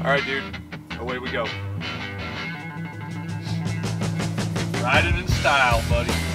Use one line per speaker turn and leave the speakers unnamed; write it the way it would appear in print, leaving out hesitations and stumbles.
Alright, dude. Away we go. Ride it in style, buddy.